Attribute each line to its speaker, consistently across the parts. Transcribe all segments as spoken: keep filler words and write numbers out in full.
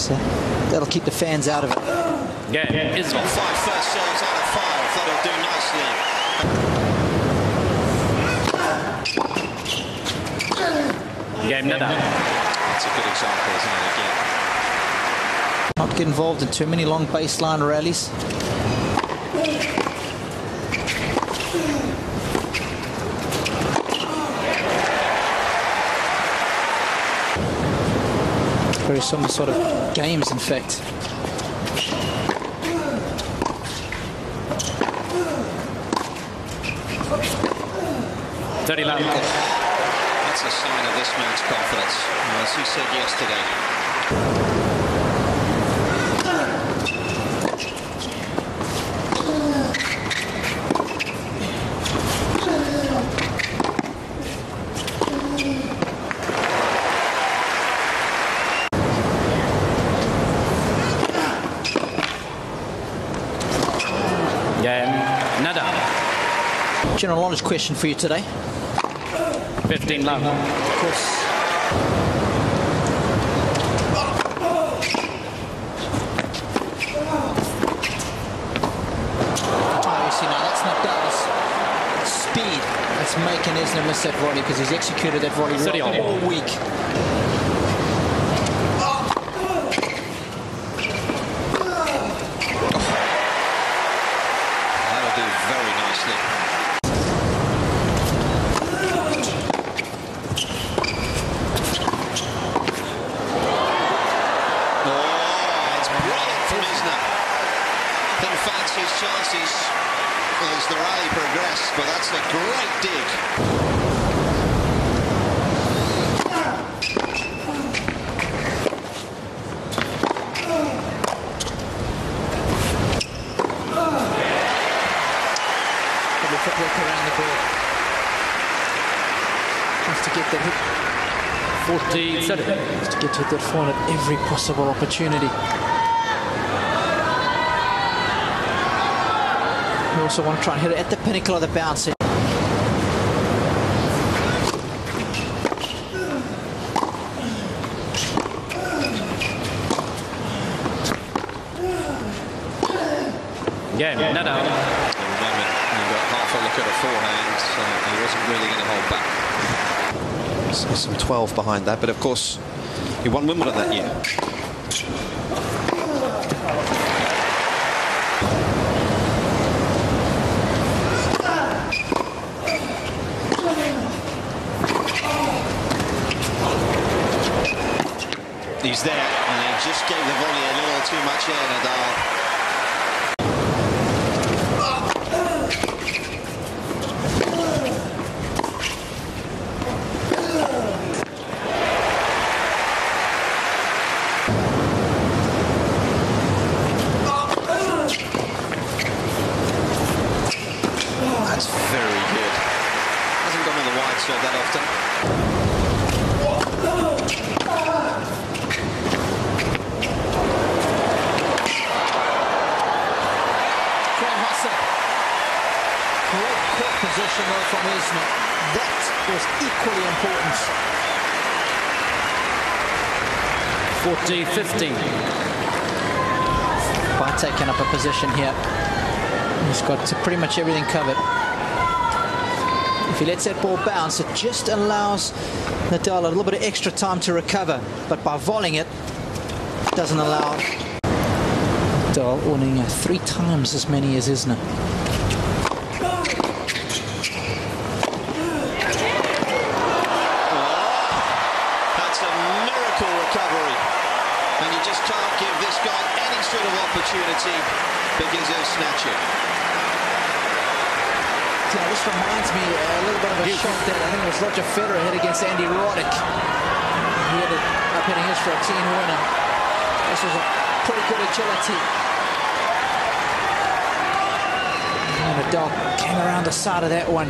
Speaker 1: So that'll keep the fans out of it.
Speaker 2: Yeah, it's got five first serves out of five. That'll do nicely. Game Nada. That's a good example, isn't it, again?
Speaker 1: Not get involved in too many long baseline rallies. Very similar sort of games, in fact.
Speaker 2: thirty love. That's a sign of this man's confidence, as he said yesterday. Nada.
Speaker 1: General knowledge question for you today.
Speaker 2: fifteen love.
Speaker 1: Of course. Oh, you see now, that's not Dallas. Speed that's making Isner miss that volley, because he's executed that volley right all week.
Speaker 2: Very nicely. Oh, it's brilliant from Isner. Didn't fancy his chances as the rally progressed, but that's a great dig.
Speaker 1: Footwork around the ball. Wants to get that hit.
Speaker 2: forty,
Speaker 1: Wants to get to that forward at every possible opportunity. You also want to try and hit it at the pinnacle of the bounce.
Speaker 2: Yeah, Nada. Half a look at a forehand, so he wasn't really going to hold back. So some twelve behind that, but of course he won Wimbledon that year. He's there, and he just gave the volley a little too much air, Nadal. That's very good. Hasn't gone on the wide serve that often.
Speaker 1: Great court position though from Isner. That was equally important.
Speaker 2: forty fifteen.
Speaker 1: By taking up a position here, he's got pretty much everything covered. If he lets that ball bounce, it just allows Nadal a little bit of extra time to recover. But by volleying it, it doesn't allow Nadal winning three times as many as Isner.
Speaker 2: Recovery, and you just can't give this guy any sort of opportunity because he'll snatch it.
Speaker 1: Yeah, this reminds me a little bit of a shot that I think it was Roger Federer hit against Andy Roddick. He ended up hitting his for a team winner. This was a pretty good agility. And Nadal came around the side of that one.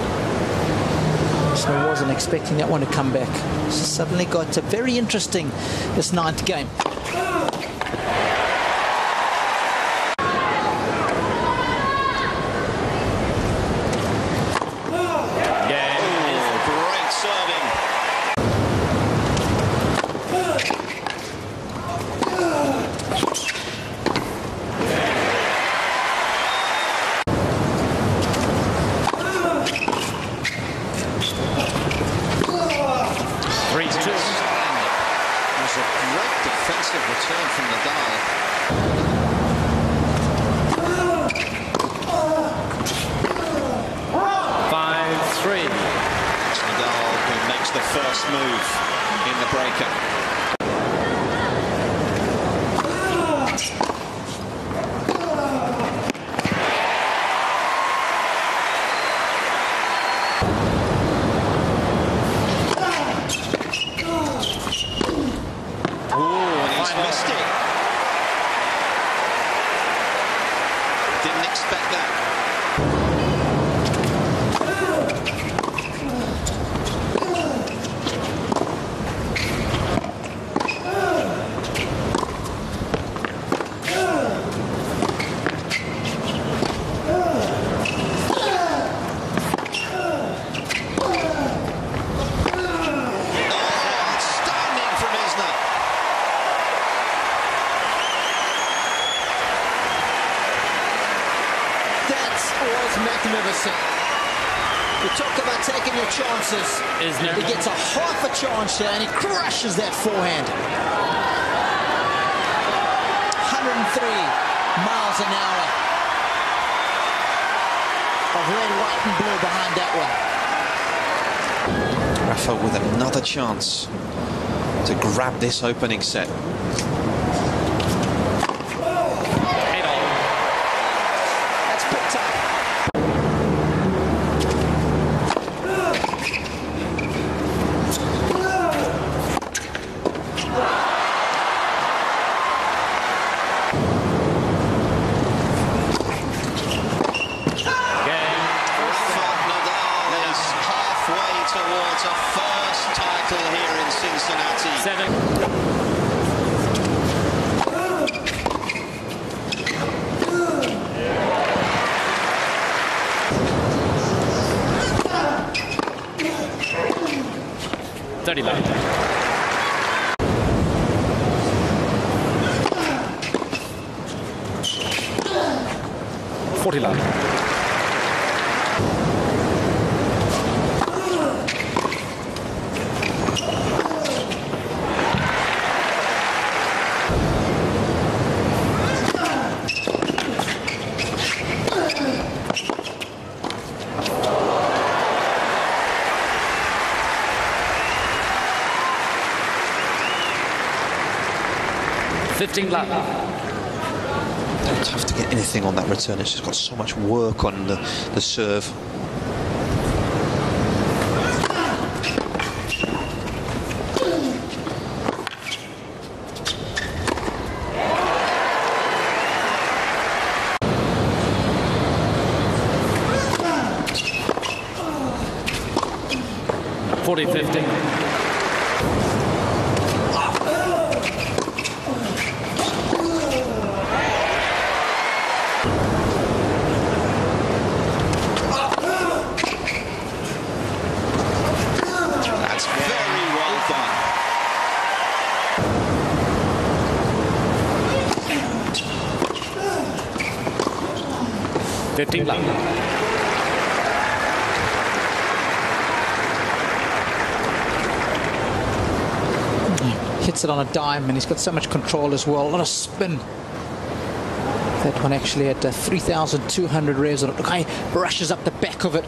Speaker 1: So I wasn't expecting that one to come back. So suddenly got uh, very interesting, this ninth game.
Speaker 2: Yeah, oh, great serving. first move in the breakup. Missed it. Didn't expect that.
Speaker 1: Magnificent. You talk about taking your chances. Isner. He gets a half a chance there and he crushes that forehand. one hundred three miles an hour of red, white and blue behind that one.
Speaker 2: Rafa with another chance to grab this opening set.
Speaker 1: That's picked up.
Speaker 2: Towards a first title here in Cincinnati.
Speaker 3: Seven. Thirty love. Forty love. fifteen love.
Speaker 2: Tough to get anything on that return. It's just got so much work on the, the serve.
Speaker 3: forty fifty. fifteen love.
Speaker 1: Hits it on a dime and he's got so much control as well. A lot of spin. That one actually at uh, three thousand two hundred revs on it. Look how he brushes up the back of it.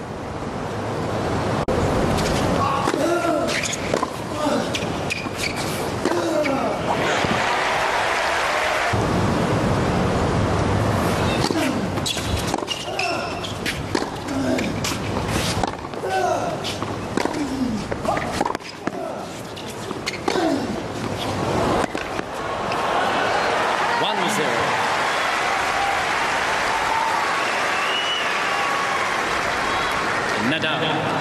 Speaker 3: Nadal.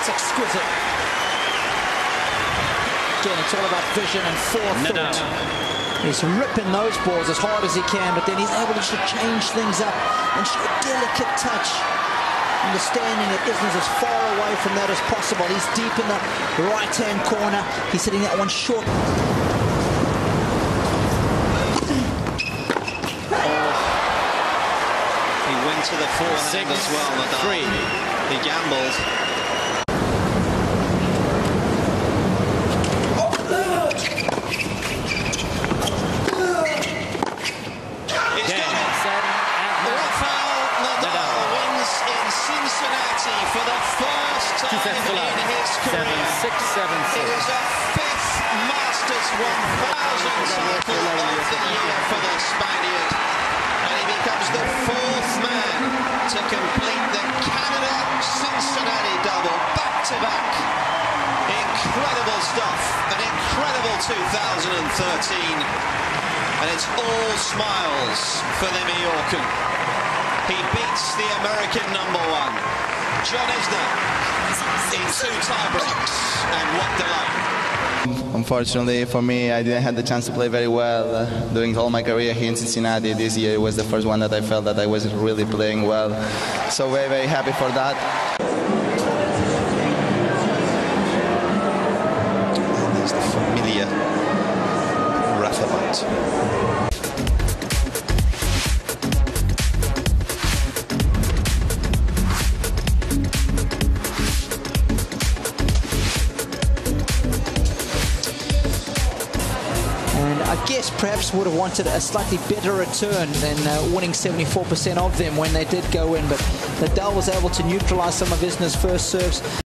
Speaker 1: It's exquisite. Again, it's all about vision and forethought. He's ripping those balls as hard as he can, but then he's able to change things up and show a delicate touch. Understanding that Isner's as far away from that as possible. He's deep in the right-hand corner. He's hitting that one short.
Speaker 2: He went to the forehand as well, Nadal.
Speaker 3: Three.
Speaker 2: He gambled. He's got it. Rafael Nadal wins in Cincinnati for the first time in his career.
Speaker 3: Seven, six, seven,
Speaker 2: It
Speaker 3: six.
Speaker 2: is a fifth Masters one thousand title of the year for the Spaniard. And he becomes the fourth man to complete the Canada-Cincinnati double back-to-back. Incredible stuff. An incredible two thousand thirteen. And it's all smiles for the Mallorcan. He beats the American number one, John Isner, in two tie-breaks. And what delight.
Speaker 4: Unfortunately for me, I didn't have the chance to play very well uh, during all my career here in Cincinnati. This year was the first one that I felt that I wasn't really playing well. So very, very happy for that.
Speaker 2: There's the familiar Rafa bite.
Speaker 1: I guess perhaps would have wanted a slightly better return than uh, winning seventy-four percent of them when they did go in, but Nadal was able to neutralize some of Isner's first serves.